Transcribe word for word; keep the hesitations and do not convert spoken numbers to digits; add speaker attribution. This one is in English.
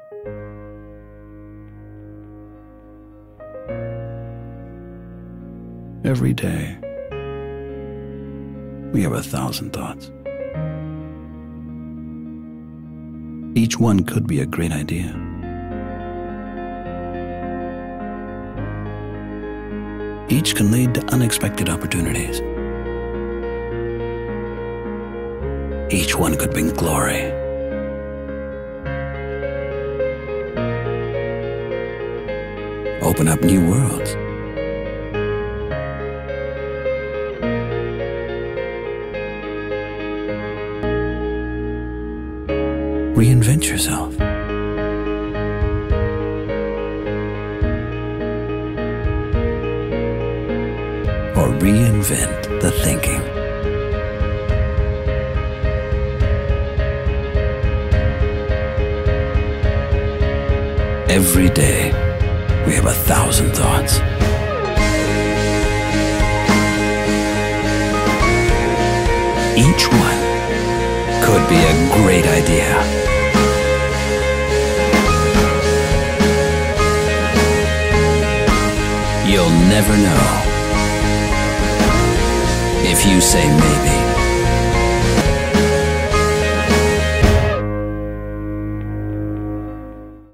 Speaker 1: Every day, we have a thousand thoughts. Each one could be a great idea. Each can lead to unexpected opportunities. Each one could bring glory. Open up new worlds. Reinvent yourself. Or reinvent the thinking. Every day, we have a thousand thoughts. Each one could be a great idea. You'll never know if you say maybe.